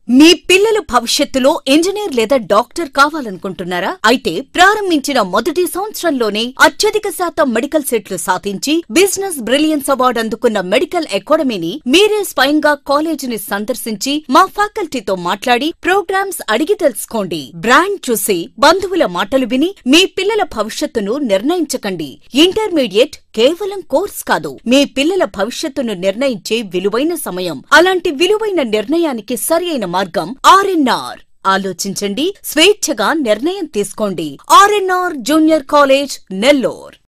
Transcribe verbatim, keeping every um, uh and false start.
మీ పిల్లల భవిష్యత్తులో ఇంజనీర్ లేదా డాక్టర్ కావాలనుకుంటున్నారా? అయితే ప్రారంభించిన మొదటి సంవత్సరంలోనే అత్యధిక శాతం మెడికల్ సీట్లు సాధించి బిజినెస్ బ్రిలియన్స్ అవార్డు అందుకున్న మెడికల్ అకాడమీని మీరే స్వయంగా కాలేజీని సందర్శించి మా ఫ్యాకల్టీతో మాట్లాడి ప్రోగ్రామ్స్ అడిగి తెలుసుకోండి. బ్రాండ్ చూసి బంధువుల మాటలు విని మీ పిల్లల భవిష్యత్తును నిర్ణయించకండి. ఇంటర్మీడియట్ కేవలం కోర్స్ కాదు, మీ పిల్లల భవిష్యత్తును నిర్ణయించే విలువైన సమయం. అలాంటి విలువైన నిర్ణయానికి సరియైన మార్గం ఆర్ఎన్ఆర్. ఆలోచించండి, స్వేచ్ఛగా నిర్ణయం తీసుకోండి. RNR junior college, Nellore.